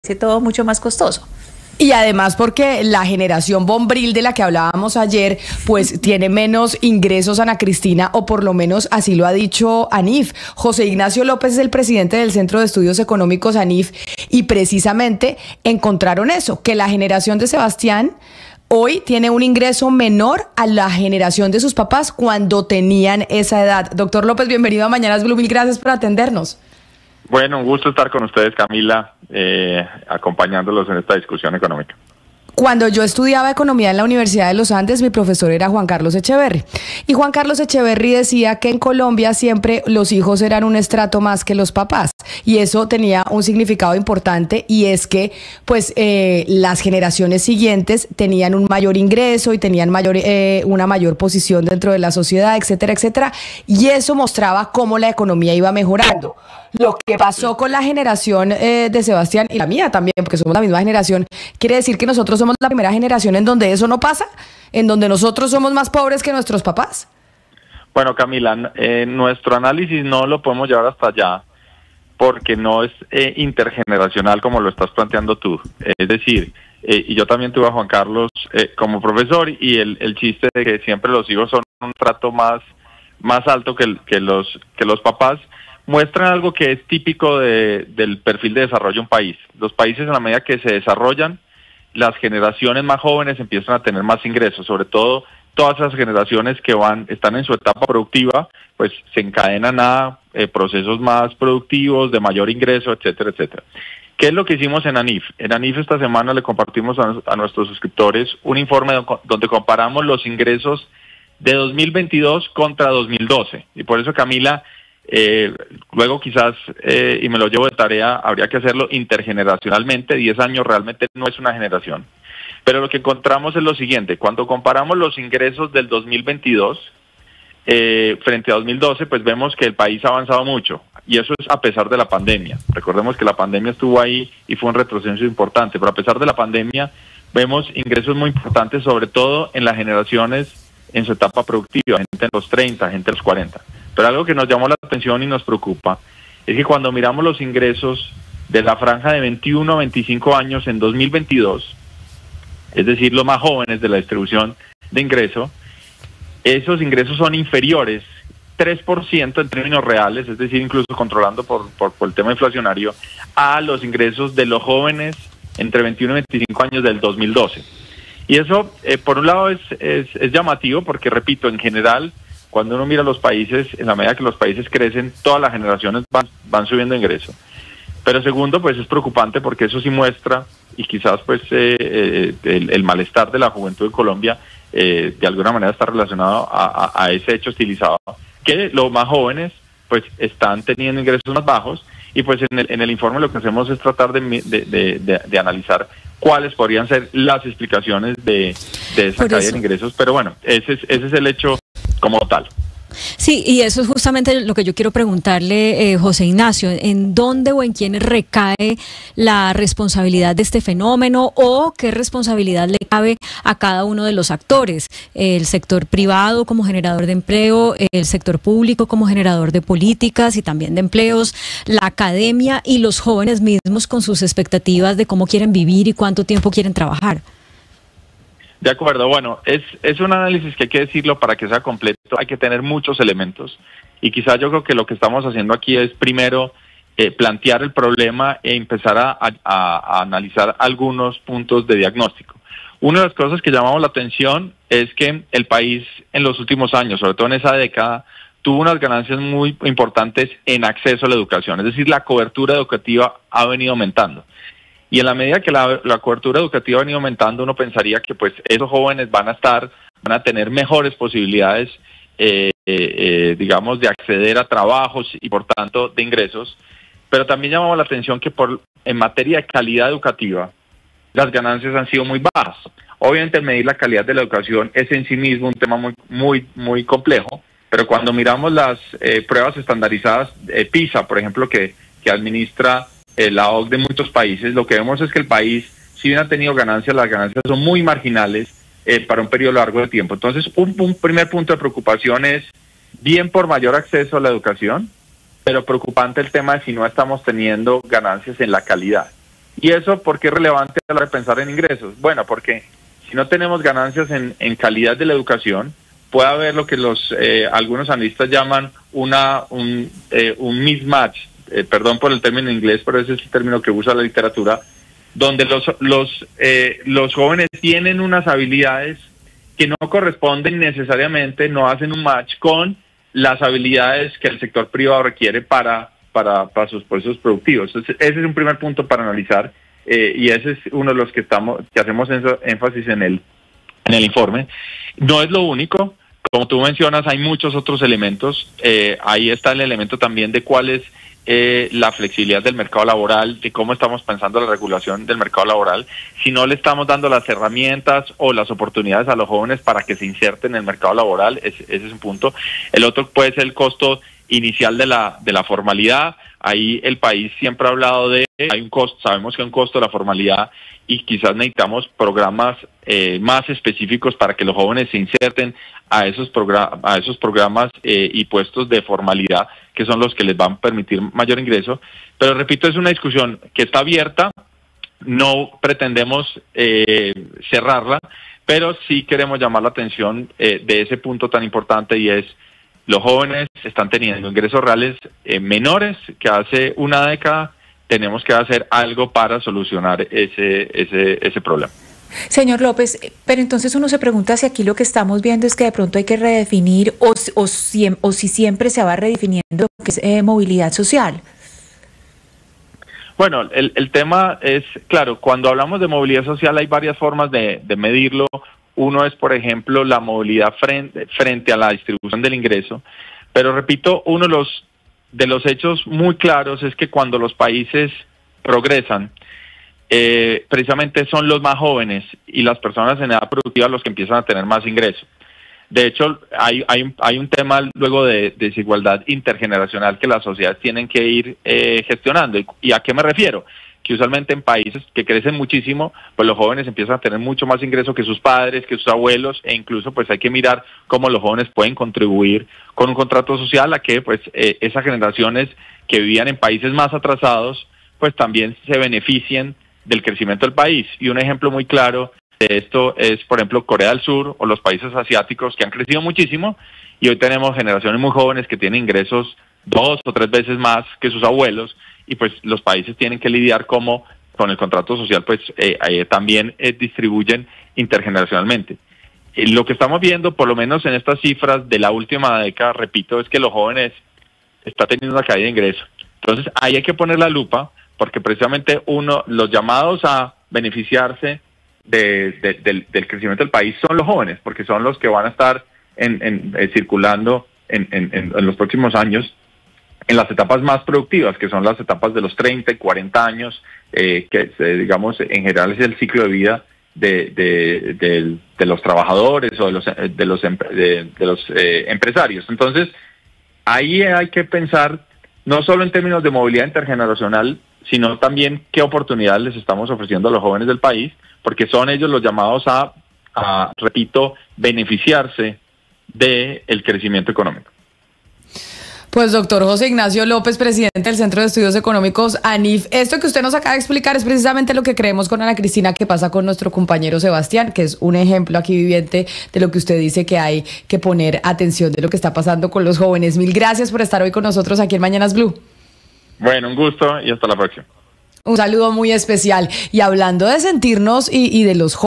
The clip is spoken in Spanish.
todo mucho más costoso. Y además porque la generación Bombril de la que hablábamos ayer, pues tiene menos ingresos, Ana Cristina, o por lo menos así lo ha dicho ANIF. José Ignacio López es el presidente del Centro de Estudios Económicos ANIF y precisamente encontraron eso, que la generación de Sebastián hoy tiene un ingreso menor a la generación de sus papás cuando tenían esa edad. Doctor López, bienvenido a Mañanas Blue, mil gracias por atendernos. Bueno, un gusto estar con ustedes, Camila, acompañándolos en esta discusión económica. Cuando yo estudiaba economía en la Universidad de los Andes, mi profesor era Juan Carlos Echeverry. Y Juan Carlos Echeverry decía que en Colombia siempre los hijos eran un estrato más que los papás. Y eso tenía un significado importante, y es que pues las generaciones siguientes tenían un mayor ingreso y tenían una mayor posición dentro de la sociedad, etcétera, etcétera. Y eso mostraba cómo la economía iba mejorando. Lo que pasó con la generación de Sebastián y la mía también, porque somos la misma generación, quiere decir que nosotros somos la primera generación en donde eso no pasa, en donde nosotros somos más pobres que nuestros papás. Bueno, Camila, nuestro análisis no lo podemos llevar hasta allá porque no es intergeneracional como lo estás planteando tú. Es decir, y yo también tuve a Juan Carlos como profesor, y el chiste de que siempre los hijos son un trato más alto que los papás, muestran algo que es típico del perfil de desarrollo de un país. Los países, en la medida que se desarrollan, las generaciones más jóvenes empiezan a tener más ingresos, sobre todo todas esas generaciones que están en su etapa productiva, pues se encadenan a procesos más productivos, de mayor ingreso, etcétera, etcétera. ¿Qué es lo que hicimos en ANIF? En ANIF esta semana le compartimos a nuestros suscriptores un informe donde comparamos los ingresos de 2022 contra 2012. Y por eso, Camila, luego quizás, y me lo llevo de tarea, habría que hacerlo intergeneracionalmente. 10 años realmente no es una generación. Pero lo que encontramos es lo siguiente: cuando comparamos los ingresos del 2022 frente a 2012, pues vemos que el país ha avanzado mucho, y eso es a pesar de la pandemia. Recordemos que la pandemia estuvo ahí y fue un retroceso importante, pero a pesar de la pandemia vemos ingresos muy importantes, sobre todo en las generaciones en su etapa productiva, gente en los 30, gente en los 40. Pero algo que nos llamó la atención y nos preocupa es que cuando miramos los ingresos de la franja de 21 a 25 años en 2022, es decir, los más jóvenes de la distribución de ingreso, esos ingresos son inferiores 3% en términos reales, es decir, incluso controlando por el tema inflacionario, a los ingresos de los jóvenes entre 21 y 25 años del 2012. Y eso, por un lado, es llamativo porque, repito, en general, cuando uno mira los países, en la medida que los países crecen, todas las generaciones van subiendo ingreso. Pero segundo, pues es preocupante porque eso sí muestra, y quizás pues el malestar de la juventud de Colombia de alguna manera está relacionado a ese hecho estilizado, que los más jóvenes pues están teniendo ingresos más bajos, y pues en el informe lo que hacemos es tratar de analizar cuáles podrían ser las explicaciones de esa caída de ingresos. Pero bueno, ese es el hecho como tal. Sí, y eso es justamente lo que yo quiero preguntarle, José Ignacio, ¿en dónde o en quiénes recae la responsabilidad de este fenómeno, o qué responsabilidad le cabe a cada uno de los actores? El sector privado como generador de empleo, el sector público como generador de políticas y también de empleos, la academia y los jóvenes mismos con sus expectativas de cómo quieren vivir y cuánto tiempo quieren trabajar. De acuerdo, bueno, es un análisis que hay que decirlo para que sea completo, hay que tener muchos elementos, y quizás yo creo que lo que estamos haciendo aquí es primero plantear el problema e empezar a analizar algunos puntos de diagnóstico. Una de las cosas que llamamos la atención es que el país en los últimos años, sobre todo en esa década, tuvo unas ganancias muy importantes en acceso a la educación, es decir, la cobertura educativa ha venido aumentando. Y en la medida que la cobertura educativa ha venido aumentando, uno pensaría que pues esos jóvenes van a tener mejores posibilidades, digamos, de acceder a trabajos y por tanto de ingresos. Pero también llamamos la atención que en materia de calidad educativa, las ganancias han sido muy bajas. Obviamente el medir la calidad de la educación es en sí mismo un tema muy complejo, pero cuando miramos las pruebas estandarizadas, PISA, por ejemplo, que administra la OCDE de muchos países, lo que vemos es que el país, si bien ha tenido ganancias, las ganancias son muy marginales para un periodo largo de tiempo. Entonces, un primer punto de preocupación es, bien por mayor acceso a la educación, pero preocupante el tema de si no estamos teniendo ganancias en la calidad. ¿Y eso por qué es relevante a la hora de pensar en ingresos? Bueno, porque si no tenemos ganancias en calidad de la educación, puede haber lo que algunos analistas llaman un mismatch, perdón por el término en inglés, pero ese es el término que usa la literatura, donde los jóvenes tienen unas habilidades que no corresponden necesariamente, no hacen un match con las habilidades que el sector privado requiere para sus procesos productivos. Entonces, ese es un primer punto para analizar, y ese es uno de los que hacemos énfasis en el informe. No es lo único, como tú mencionas, hay muchos otros elementos. Ahí está el elemento también de cuál es la flexibilidad del mercado laboral, de cómo estamos pensando la regulación del mercado laboral, si no le estamos dando las herramientas o las oportunidades a los jóvenes para que se inserten en el mercado laboral. Ese es un punto. El otro puede ser el costo inicial de la formalidad. Ahí el país siempre ha hablado hay un costo, sabemos que hay un costo de la formalidad y quizás necesitamos programas más específicos para que los jóvenes se inserten a esos programas y puestos de formalidad, que son los que les van a permitir mayor ingreso. Pero repito, es una discusión que está abierta, no pretendemos cerrarla, pero sí queremos llamar la atención de ese punto tan importante, y es: los jóvenes están teniendo ingresos reales menores que hace una década. Tenemos que hacer algo para solucionar ese problema. Señor López, pero entonces uno se pregunta si aquí lo que estamos viendo es que de pronto hay que redefinir o si siempre se va redefiniendo lo que es movilidad social. Bueno, el tema es, claro, cuando hablamos de movilidad social hay varias formas de medirlo. Uno es, por ejemplo, la movilidad frente a la distribución del ingreso, pero repito, uno de los hechos muy claros es que cuando los países progresan, precisamente son los más jóvenes y las personas en edad productiva los que empiezan a tener más ingresos. De hecho, hay un tema luego de desigualdad intergeneracional que las sociedades tienen que ir gestionando. ¿Y a qué me refiero? Que usualmente en países que crecen muchísimo, pues los jóvenes empiezan a tener mucho más ingreso que sus padres, que sus abuelos, e incluso pues hay que mirar cómo los jóvenes pueden contribuir con un contrato social a que pues esas generaciones que vivían en países más atrasados pues también se beneficien del crecimiento del país. Y un ejemplo muy claro de esto es, por ejemplo, Corea del Sur o los países asiáticos, que han crecido muchísimo y hoy tenemos generaciones muy jóvenes que tienen ingresos 2 o 3 veces más que sus abuelos, y pues los países tienen que lidiar como con el contrato social, pues también distribuyen intergeneracionalmente. Lo que estamos viendo, por lo menos en estas cifras de la última década, repito, es que los jóvenes están teniendo una caída de ingresos. Entonces ahí hay que poner la lupa, porque precisamente los llamados a beneficiarse del crecimiento del país son los jóvenes, porque son los que van a estar circulando en los próximos años en las etapas más productivas, que son las etapas de los 30 y 40 años, que digamos en general es el ciclo de vida de los trabajadores o de los empresarios. Entonces, ahí hay que pensar no solo en términos de movilidad intergeneracional, sino también qué oportunidades les estamos ofreciendo a los jóvenes del país, porque son ellos los llamados a repito, beneficiarse del crecimiento económico. Pues doctor José Ignacio López, presidente del Centro de Estudios Económicos ANIF, esto que usted nos acaba de explicar es precisamente lo que creemos con Ana Cristina que pasa con nuestro compañero Sebastián, que es un ejemplo aquí viviente de lo que usted dice que hay que poner atención de lo que está pasando con los jóvenes. Mil gracias por estar hoy con nosotros aquí en Mañanas Blue. Bueno, un gusto y hasta la próxima. Un saludo muy especial. Y hablando de sentirnos y de los jóvenes,